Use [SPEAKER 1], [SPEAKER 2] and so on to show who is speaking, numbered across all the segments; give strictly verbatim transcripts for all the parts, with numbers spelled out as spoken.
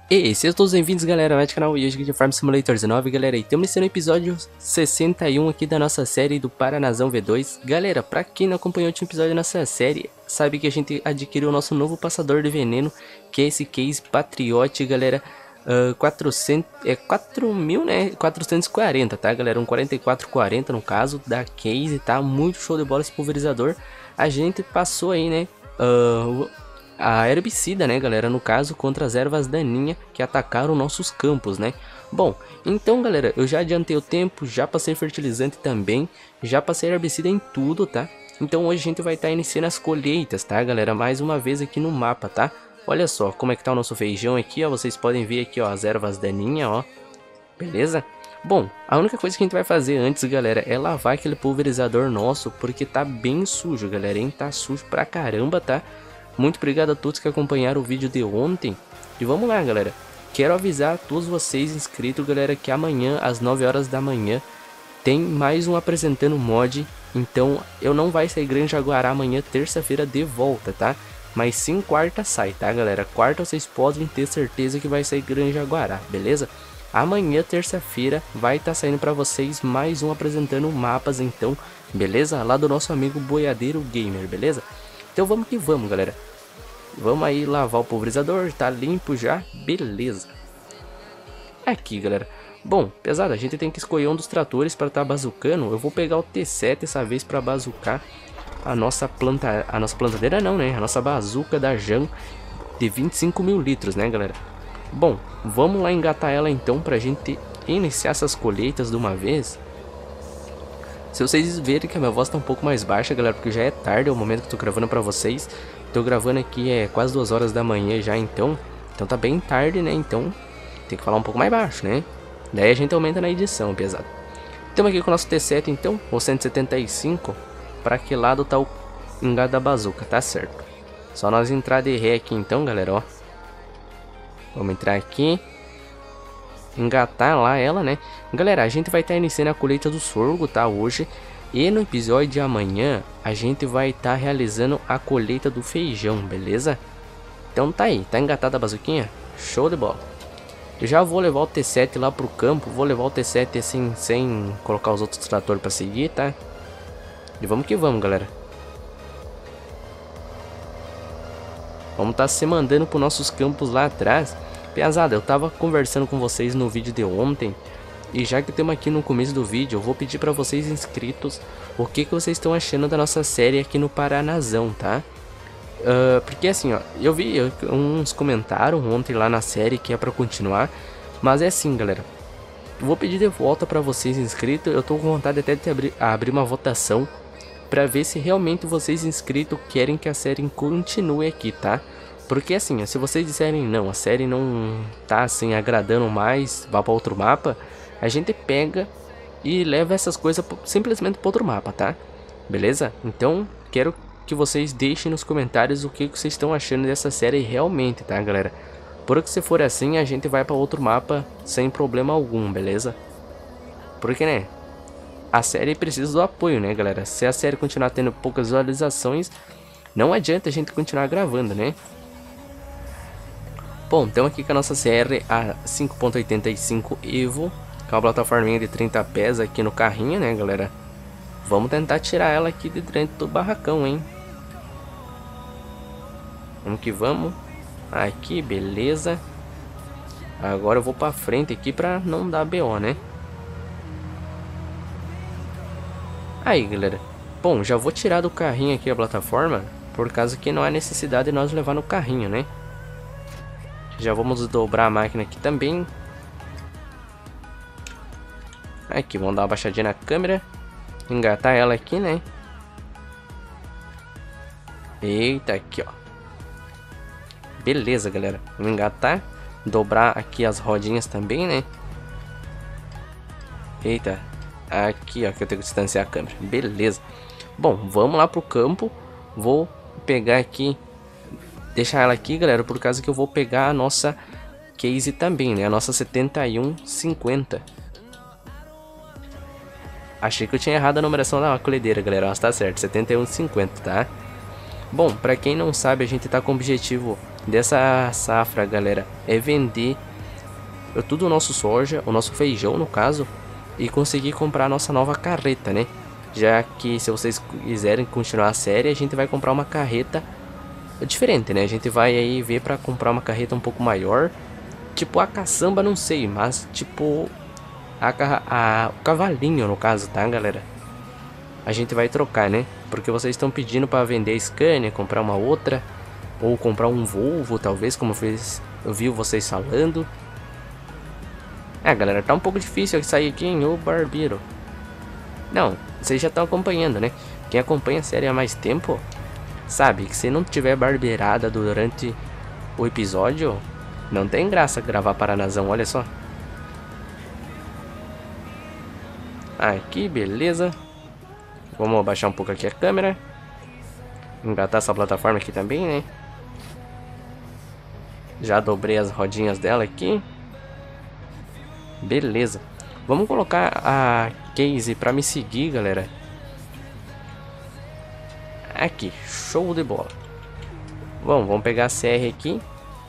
[SPEAKER 1] E sejam todos bem-vindos, galera, ao canal e hoje aqui de Farm Simulator dezenove, galera, e estamos iniciando o episódio sessenta e um aqui da nossa série do Paranazão V dois. Galera, pra quem não acompanhou o último episódio da nossa série, sabe que a gente adquiriu o nosso novo passador de veneno, que é esse case Patriot, galera, uh, quatrocentos, é quatro mil, né, quatrocentos e quarenta, tá, galera, um quarenta e quatro quarenta no caso da case, tá, muito show de bola esse pulverizador. A gente passou aí, né, uh, a herbicida, né, galera, no caso, contra as ervas daninhas que atacaram nossos campos, né. Bom, então, galera, eu já adiantei o tempo, já passei fertilizante também, já passei herbicida em tudo, tá. Então hoje a gente vai estar tá iniciando as colheitas, tá, galera, mais uma vez aqui no mapa, tá. Olha só como é que tá o nosso feijão aqui, ó, vocês podem ver aqui, ó, as ervas daninhas, ó, beleza? Bom, a única coisa que a gente vai fazer antes, galera, é lavar aquele pulverizador nosso, porque tá bem sujo, galera, hein, tá sujo pra caramba, tá. Muito obrigado a todos que acompanharam o vídeo de ontem. E vamos lá, galera. Quero avisar a todos vocês inscritos, galera, que amanhã às nove horas da manhã tem mais um apresentando mod. Então eu não vai sair Grande Jaguará amanhã, terça-feira, de volta, tá? Mas sim quarta sai, tá, galera? Quarta vocês podem ter certeza que vai sair Grande Jaguará, beleza? Amanhã, terça-feira, vai estar tá saindo para vocês mais um apresentando mapas, então, beleza? Lá do nosso amigo Boiadeiro Gamer, beleza? Então vamos que vamos, galera. Vamos aí lavar o pulverizador, tá limpo já, beleza. Aqui, galera. Bom, pesado, a gente tem que escolher um dos tratores para estar tá bazucando. Eu vou pegar o T sete dessa vez para bazucar a nossa planta, a nossa plantadeira não, né? A nossa bazuca da Jan de vinte e cinco mil litros, né, galera? Bom, vamos lá engatar ela então pra gente iniciar essas colheitas de uma vez. Se vocês verem que a minha voz tá um pouco mais baixa, galera, porque já é tarde, é o momento que eu tô gravando pra vocês. Tô gravando aqui é quase duas horas da manhã já, então. Então tá bem tarde, né? Então tem que falar um pouco mais baixo, né? Daí a gente aumenta na edição, pesado. Estamos aqui com o nosso T sete, então, o cento e setenta e cinco. Pra que lado tá o engado da bazuca, tá certo. Só nós entrar de ré aqui então, galera, ó. Vamos entrar aqui. Engatar lá ela, né? Galera, a gente vai estar tá iniciando a colheita do sorgo, tá? Hoje. E no episódio de amanhã, a gente vai estar tá realizando a colheita do feijão, beleza? Então tá aí, tá engatada a bazuquinha? Show de bola. Eu já vou levar o T sete lá pro campo, vou levar o T sete assim, sem colocar os outros tratores pra seguir, tá? E vamos que vamos, galera. Vamos tá se mandando pros nossos campos lá atrás. Pesada, eu tava conversando com vocês no vídeo de ontem. E já que estamos aqui no começo do vídeo, eu vou pedir para vocês inscritos o que, que vocês estão achando da nossa série aqui no Paranazão, tá? Uh, porque assim, ó, eu vi uns comentaram ontem lá na série que é para continuar, mas é assim, galera. Eu vou pedir de volta para vocês inscritos, eu tô com vontade até de abrir, abrir uma votação para ver se realmente vocês inscritos querem que a série continue aqui, tá? Porque assim, ó, se vocês disserem não, a série não tá assim agradando mais, vá para outro mapa, a gente pega e leva essas coisas simplesmente para outro mapa, tá? Beleza? Então, quero que vocês deixem nos comentários o que vocês estão achando dessa série realmente, tá, galera? Porque se for assim, a gente vai para outro mapa sem problema algum, beleza? Porque, né? A série precisa do apoio, né, galera? Se a série continuar tendo poucas visualizações, não adianta a gente continuar gravando, né? Bom, estamos aqui com a nossa C R A cinco ponto oitenta e cinco Evo, com a plataforminha de trinta pés aqui no carrinho, né, galera? Vamos tentar tirar ela aqui de dentro do barracão, hein? Vamos que vamos. Aqui, beleza. Agora eu vou pra frente aqui pra não dar B O, né? Aí, galera. Bom, já vou tirar do carrinho aqui a plataforma, por causa que não há necessidade de nós levar no carrinho, né? Já vamos dobrar a máquina aqui também. Aqui, vamos dar uma baixadinha na câmera. Engatar ela aqui, né? Eita, aqui, ó. Beleza, galera. Vamos engatar. Dobrar aqui as rodinhas também, né? Eita. Aqui, ó, que eu tenho que distanciar a câmera. Beleza. Bom, vamos lá pro campo. Vou pegar aqui... Deixar ela aqui, galera, por causa que eu vou pegar a nossa case também, né? A nossa setenta e um cinquenta. Achei que eu tinha errado a numeração da colhedeira, galera. Mas tá certo, setenta e um cinquenta, tá? Bom, pra quem não sabe, a gente tá com o objetivo dessa safra, galera, é vender tudo o nosso soja, o nosso feijão no caso, e conseguir comprar a nossa nova carreta, né? Já que se vocês quiserem continuar a série, a gente vai comprar uma carreta diferente, né? A gente vai aí ver para comprar uma carreta um pouco maior, tipo a caçamba, não sei, mas tipo a, a, o cavalinho no caso, tá, galera? A gente vai trocar, né? Porque vocês estão pedindo para vender a Scania, comprar uma outra, ou comprar um Volvo, talvez, como fez, eu vi vocês falando. Ah, galera, tá um pouco difícil sair aqui, hein? Ô barbeiro. Não, vocês já estão acompanhando, né? Quem acompanha a série há mais tempo sabe que se não tiver barbeirada durante o episódio, não tem graça gravar Paranazão, olha só. Aqui, beleza. Vamos abaixar um pouco aqui a câmera. Engatar essa plataforma aqui também, né? Já dobrei as rodinhas dela aqui. Beleza. Vamos colocar a Casey pra me seguir, galera. Aqui, show de bola. Bom, vamos pegar a C R aqui.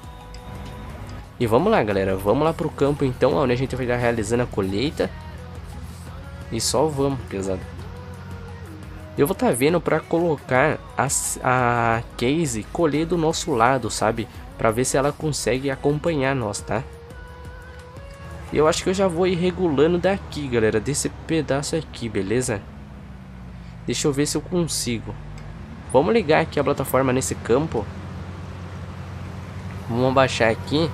[SPEAKER 1] E vamos lá, galera. Vamos lá pro campo então, onde a gente vai estar realizando a colheita. E só vamos, pesado. Eu vou estar vendo pra colocar a, a Casey colher do nosso lado, sabe? Pra ver se ela consegue acompanhar nós, tá? Eu acho que eu já vou ir regulando daqui, galera, desse pedaço aqui, beleza? Deixa eu ver se eu consigo. Vamos ligar aqui a plataforma nesse campo. Vamos abaixar aqui.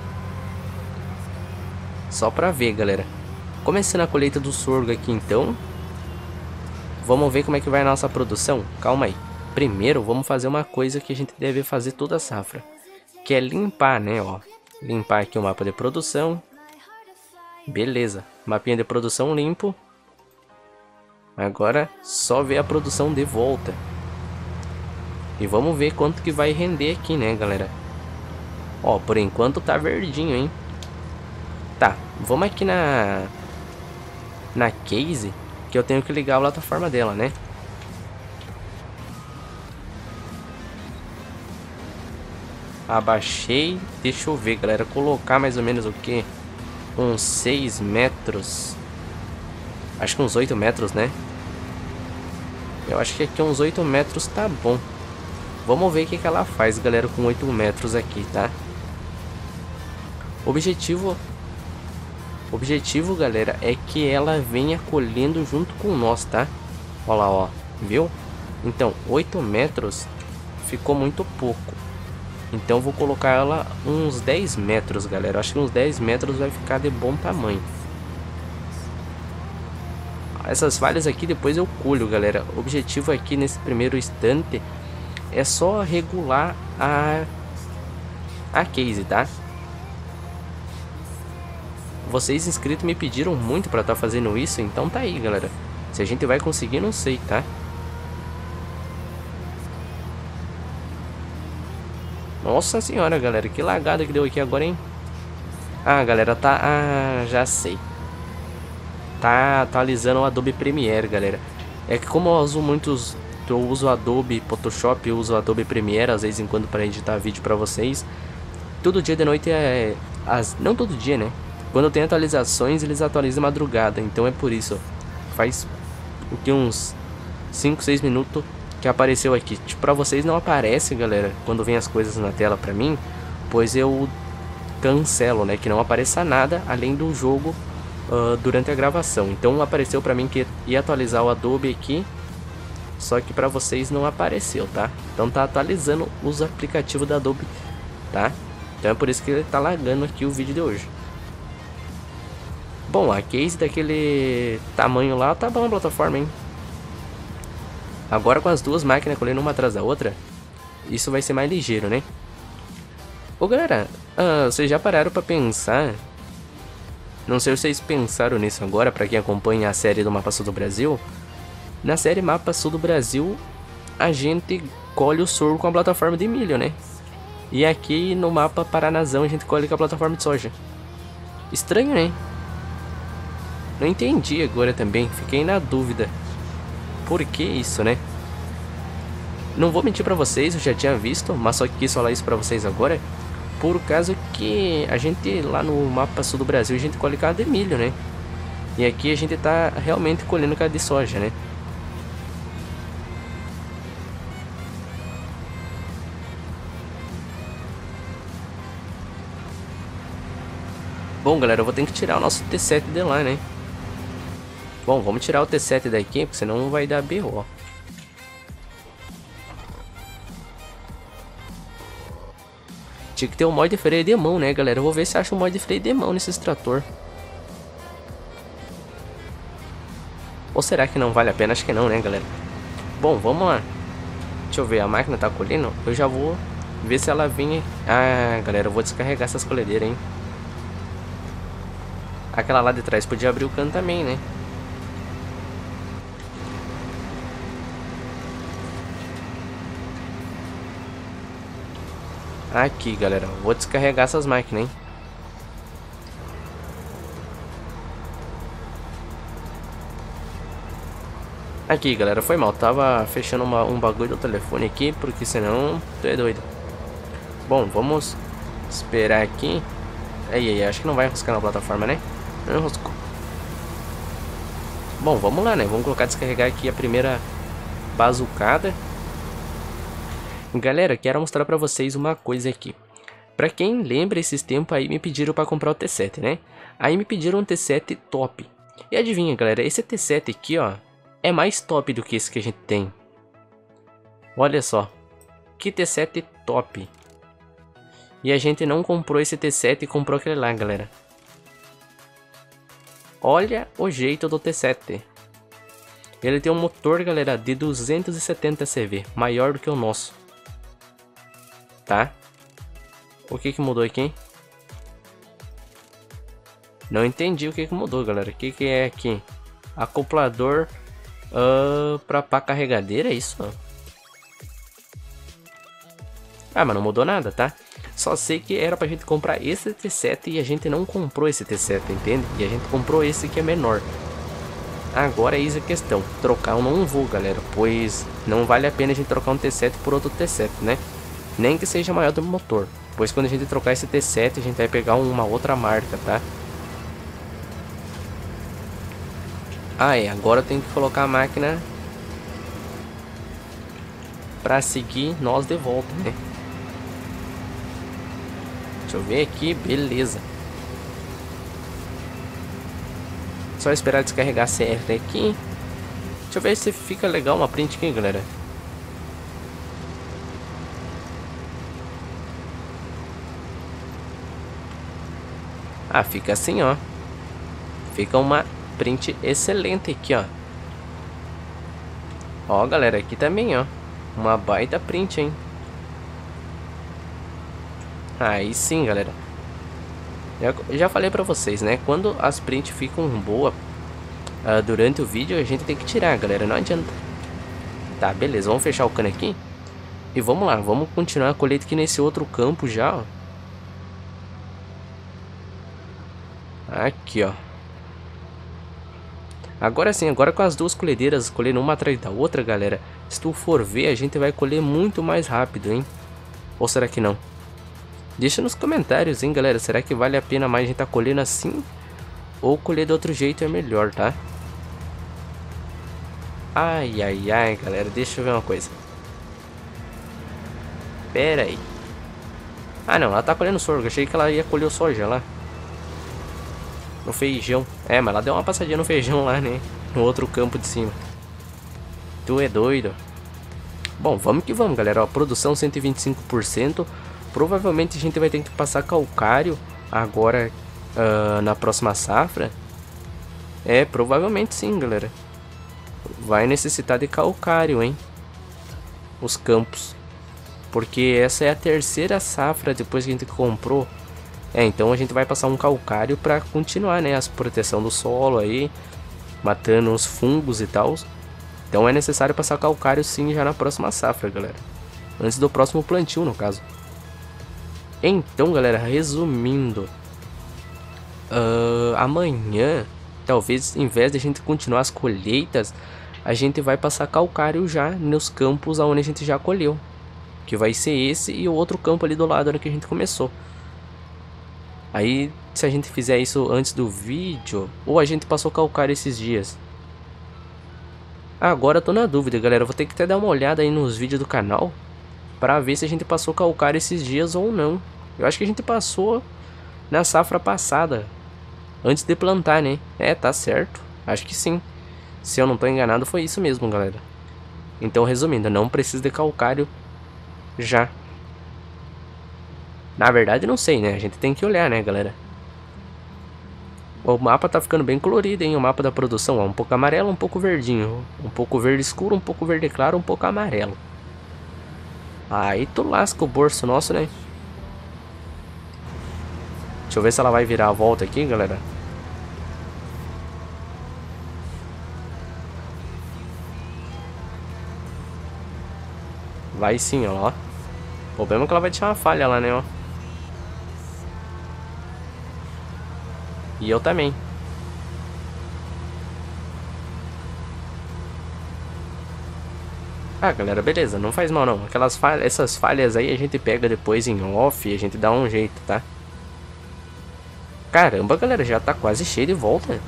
[SPEAKER 1] Só pra ver, galera. Começando a colheita do sorgo aqui, então. Vamos ver como é que vai a nossa produção. Calma aí. Primeiro, vamos fazer uma coisa que a gente deve fazer toda a safra. Que é limpar, né, ó. Limpar aqui o mapa de produção. Beleza, mapinha de produção limpo. Agora só ver a produção de volta. E vamos ver quanto que vai render aqui, né, galera? Ó, por enquanto tá verdinho, hein? Tá, vamos aqui na Na Casey, que eu tenho que ligar a plataforma dela, né? Abaixei, deixa eu ver, galera. Colocar mais ou menos o que? Uns seis metros. Acho que uns oito metros, né? Eu acho que aqui uns oito metros tá bom. Vamos ver o que, que ela faz, galera, com oito metros aqui, tá? Objetivo... Objetivo, galera, é que ela venha colhendo junto com nós, tá? Olha lá, ó. Viu? Então, oito metros ficou muito pouco. Então vou colocar ela uns dez metros, galera. Acho que uns dez metros vai ficar de bom tamanho. Essas falhas aqui depois eu colho, galera. O objetivo aqui nesse primeiro instante é só regular a a Casey, tá? Vocês inscritos me pediram muito pra estar fazendo isso, então tá aí, galera. Se a gente vai conseguir, não sei, tá? Nossa senhora, galera, que lagada que deu aqui agora, hein? Ah, galera, tá... Ah, já sei. Tá atualizando o Adobe Premiere, galera. É que como eu uso muitos... Eu uso o Adobe Photoshop, eu uso o Adobe Premiere, às vezes em quando para editar vídeo pra vocês. Todo dia de noite é... As... Não todo dia, né? Quando tem atualizações, eles atualizam madrugada. Então é por isso. Faz o que uns cinco, seis minutos que apareceu aqui. Tipo, pra vocês não aparece, galera, quando vem as coisas na tela pra mim, pois eu cancelo, né, que não apareça nada além do jogo uh, durante a gravação. Então apareceu pra mim que ia atualizar o Adobe aqui, só que pra vocês não apareceu, tá? Então tá atualizando os aplicativos da Adobe, tá? Então é por isso que ele tá lagando aqui o vídeo de hoje. Bom, a case daquele tamanho lá tá bom a plataforma, hein? Agora com as duas máquinas colhendo uma atrás da outra, isso vai ser mais ligeiro, né? Ô galera, uh, vocês já pararam pra pensar? Não sei se vocês pensaram nisso agora, pra quem acompanha a série do Mapa Sul do Brasil. Na série Mapa Sul do Brasil, a gente colhe o sorgo com a plataforma de milho, né? E aqui no mapa Paranazão a gente colhe com a plataforma de soja. Estranho, né? Não entendi agora também, fiquei na dúvida. Por que isso, né? Não vou mentir pra vocês, eu já tinha visto, mas só que quis falar isso pra vocês agora. Por causa que a gente lá no mapa sul do Brasil a gente colhe cada de milho, né? E aqui a gente tá realmente colhendo cada de soja, né? Bom, galera, eu vou ter que tirar o nosso T sete de lá, né? Bom, vamos tirar o T sete daqui, porque senão não vai dar B O. Tinha que ter um mod de freio de mão, né, galera? Eu vou ver se acha um mod de freio de mão nesse trator. Ou será que não vale a pena? Acho que não, né, galera? Bom, vamos lá. Deixa eu ver, a máquina tá colhendo. Eu já vou ver se ela vem... Ah, galera, eu vou descarregar essas colhedeiras, hein? Aquela lá de trás podia abrir o cano também, né? Aqui, galera, vou descarregar essas máquinas, hein? Aqui, galera, foi mal. Tava fechando uma, um bagulho do telefone aqui, porque senão tu é doido. Bom, vamos esperar aqui. Aí, aí, acho que não vai enroscar na plataforma, né? Não enroscou. Bom, vamos lá, né? Vamos colocar descarregar aqui a primeira bazucada. Galera, quero mostrar pra vocês uma coisa aqui. Pra quem lembra, esses tempos aí me pediram pra comprar o T sete, né? Aí me pediram um T sete top. E adivinha, galera, esse T sete aqui, ó, é mais top do que esse que a gente tem. Olha só. Que T sete top. E a gente não comprou esse T sete e comprou aquele lá, galera. Olha o jeito do T sete. Ele tem um motor, galera, de duzentos e setenta C V. Maior do que o nosso. Tá? O que que mudou aqui? Não entendi o que que mudou, galera. O que que é aqui? Acoplador uh, pra pá carregadeira, é isso? Ah, mas não mudou nada, tá? Só sei que era pra gente comprar esse T sete e a gente não comprou esse T sete, entende? E a gente comprou esse que é menor. Agora é isso a questão. Trocar eu não vou, galera, pois não vale a pena a gente trocar um T sete por outro T sete, né? Nem que seja maior do motor. Pois quando a gente trocar esse T sete, a gente vai pegar uma outra marca, tá? Ah, é. Agora eu tenho que colocar a máquina pra seguir nós de volta, né? Deixa eu ver aqui. Beleza. Só esperar descarregar certo aqui. Deixa eu ver se fica legal uma print aqui, galera. Ah, fica assim, ó. Fica uma print excelente aqui, ó. Ó, galera, aqui também, ó. Uma baita print, hein. Aí sim, galera. Eu já falei pra vocês, né? Quando as prints ficam boas uh, durante o vídeo, a gente tem que tirar, galera. Não adianta. Tá, beleza. Vamos fechar o cano aqui. E vamos lá. Vamos continuar a colheita aqui nesse outro campo já, ó. Aqui, ó. Agora sim, agora com as duas colhedeiras colhendo uma atrás da outra, galera. Se tu for ver, a gente vai colher muito mais rápido, hein? Ou será que não? Deixa nos comentários, hein, galera. Será que vale a pena mais a gente tá colhendo assim? Ou colher de outro jeito é melhor, tá? Ai, ai, ai, galera. Deixa eu ver uma coisa. Pera aí. Ah, não. Ela tá colhendo sorgo. Achei que ela ia colher o soja lá. No feijão. É, mas ela deu uma passadinha no feijão lá, né? No outro campo de cima. Tu é doido. Bom, vamos que vamos, galera. Ó, produção cento e vinte e cinco por cento. Provavelmente a gente vai ter que passar calcário agora uh, na próxima safra. É, provavelmente sim, galera. Vai necessitar de calcário, hein? Os campos. Porque essa é a terceira safra depois que a gente comprou. É, então a gente vai passar um calcário para continuar, né, a proteção do solo aí, matando os fungos e tal. Então é necessário passar calcário sim já na próxima safra, galera. Antes do próximo plantio, no caso. Então, galera, resumindo. Uh, amanhã, talvez, em vez de a gente continuar as colheitas, a gente vai passar calcário já nos campos onde a gente já colheu. Que vai ser esse e o outro campo ali do lado onde que a gente começou. Aí, se a gente fizer isso antes do vídeo, ou a gente passou calcário esses dias. Agora eu tô na dúvida, galera. Eu vou ter que até dar uma olhada aí nos vídeos do canal pra ver se a gente passou calcário esses dias ou não. Eu acho que a gente passou na safra passada, antes de plantar, né? É, tá certo. Acho que sim. Se eu não tô enganado, foi isso mesmo, galera. Então, resumindo, não precisa de calcário já. Na verdade, não sei, né? A gente tem que olhar, né, galera? O mapa tá ficando bem colorido, hein? O mapa da produção, ó. Um pouco amarelo, um pouco verdinho. Um pouco verde escuro, um pouco verde claro, um pouco amarelo. Aí tu lasca o bolso nosso, né? Deixa eu ver se ela vai virar a volta aqui, galera. Vai sim, ó. O problema é que ela vai deixar uma falha lá, né, ó. E eu também. Ah, galera, beleza, não faz mal não. Aquelas falhas, essas falhas aí a gente pega depois em off e a gente dá um jeito, tá? Caramba, galera, já tá quase cheio de volta.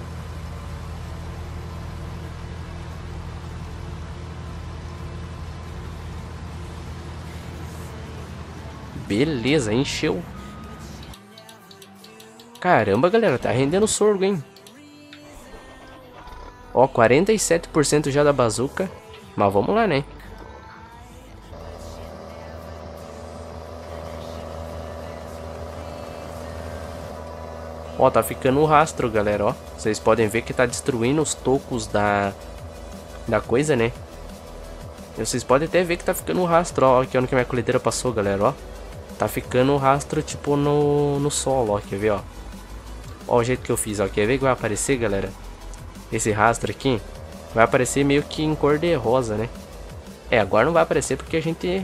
[SPEAKER 1] Beleza, encheu. Caramba, galera, tá rendendo sorgo, hein? Ó, quarenta e sete por cento já da bazuca. Mas vamos lá, né? Ó, tá ficando o rastro, galera, ó. Vocês podem ver que tá destruindo os tocos da... Da coisa, né? E vocês podem até ver que tá ficando o rastro, ó. Aqui onde que minha colhedeira passou, galera, ó. Tá ficando o rastro, tipo, no, no solo, ó. Quer ver, ó? Ó o jeito que eu fiz, ó. Quer ver que vai aparecer, galera? Esse rastro aqui vai aparecer meio que em cor de rosa, né? É, agora não vai aparecer porque a gente...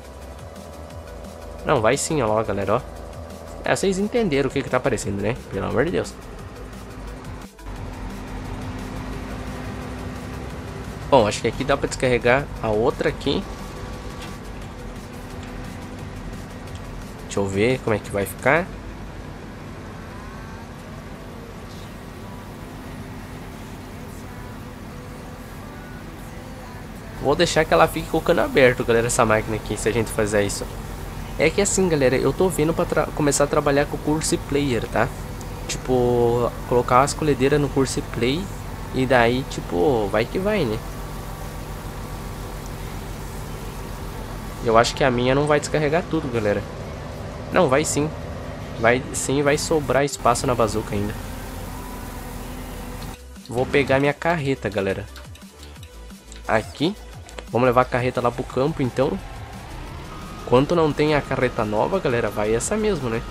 [SPEAKER 1] Não, vai sim, ó, galera, ó. É, vocês entenderam o que que tá aparecendo, né? Pelo amor de Deus. Bom, acho que aqui dá pra descarregar a outra aqui. Deixa eu ver como é que vai ficar. Vou deixar que ela fique com o cano aberto, galera, essa máquina aqui, se a gente fizer isso. É que assim, galera, eu tô vendo pra começar a trabalhar com o Curse Player, tá? Tipo, colocar as colhedeiras no Curse Play e daí, tipo, vai que vai, né? Eu acho que a minha não vai descarregar tudo, galera. Não, vai sim. Vai sim, vai sobrar espaço na bazuca ainda. Vou pegar minha carreta, galera. Aqui. Vamos levar a carreta lá pro campo, então. Enquanto não tem a carreta nova, galera, vai essa mesmo, né?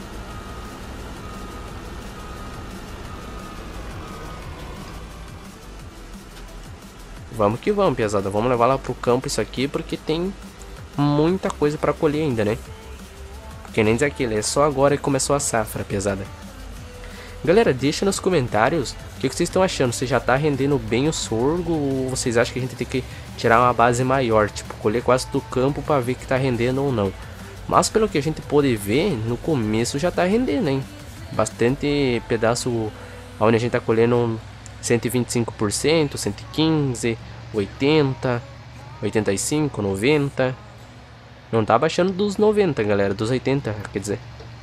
[SPEAKER 1] Vamos que vamos, pesada. Vamos levar lá pro campo isso aqui, porque tem muita coisa pra colher ainda, né? Porque nem dizer aquilo, é só agora que começou a safra, pesada. Galera, deixa nos comentários o que, que vocês estão achando. Se já tá rendendo bem o sorgo ou vocês acham que a gente tem que tirar uma base maior, tipo, colher quase do campo pra ver que tá rendendo ou não. Mas pelo que a gente pode ver, no começo já tá rendendo, hein? Bastante pedaço onde a gente tá colhendo cento e vinte e cinco por cento, cento e quinze, oitenta, oitenta e cinco, noventa. Não tá baixando dos noventa, galera, dos oitenta, quer dizer.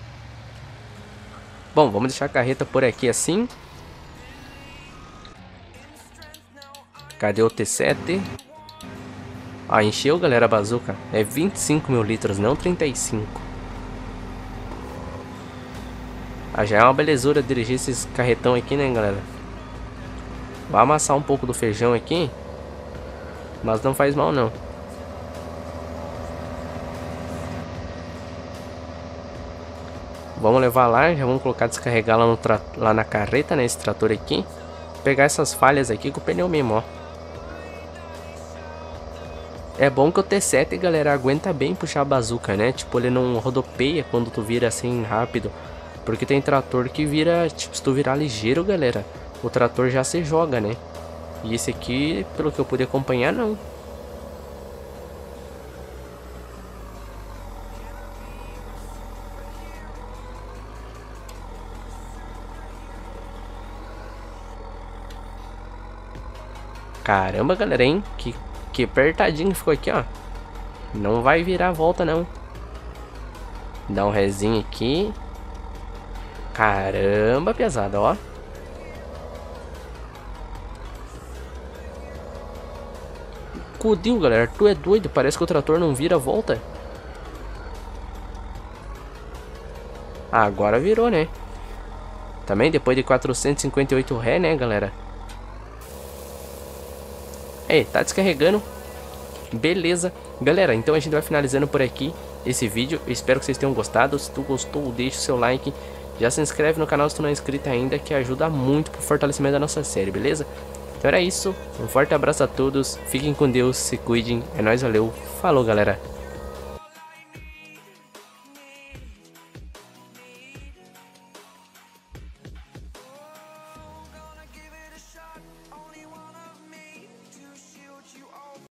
[SPEAKER 1] Bom, vamos deixar a carreta por aqui assim. Cadê o T sete? Ah, encheu, galera, a bazuca. É vinte e cinco mil litros, não trinta e cinco. Ah, já é uma belezura dirigir esses carretão aqui, né, galera? Vai amassar um pouco do feijão aqui, mas não faz mal, não. Vamos levar lá, já vamos colocar, descarregar lá, no tra... lá na carreta, né, esse trator aqui. Pegar essas falhas aqui com o pneu mesmo, ó. É bom que o T sete, galera, aguenta bem puxar a bazuca, né? Tipo, ele não rodopeia quando tu vira assim rápido. Porque tem trator que vira, tipo, se tu virar ligeiro, galera, o trator já se joga, né? E esse aqui, pelo que eu pude acompanhar, não. Caramba, galera, hein? Que, que apertadinho ficou aqui, ó. Não vai virar a volta, não. Dá um rezinho aqui. Caramba, pesada, ó. Cudil, galera. Tu é doido. Parece que o trator não vira a volta. Ah, agora virou, né? Também depois de quatrocentos e cinquenta e oito ré, né, galera? Ei, tá descarregando. Beleza. Galera, então a gente vai finalizando por aqui esse vídeo. Eu espero que vocês tenham gostado. Se tu gostou, deixa o seu like. Já se inscreve no canal se tu não é inscrito ainda, que ajuda muito pro fortalecimento da nossa série, beleza? Então era isso. Um forte abraço a todos. Fiquem com Deus, se cuidem. É nóis, valeu. Falou, galera.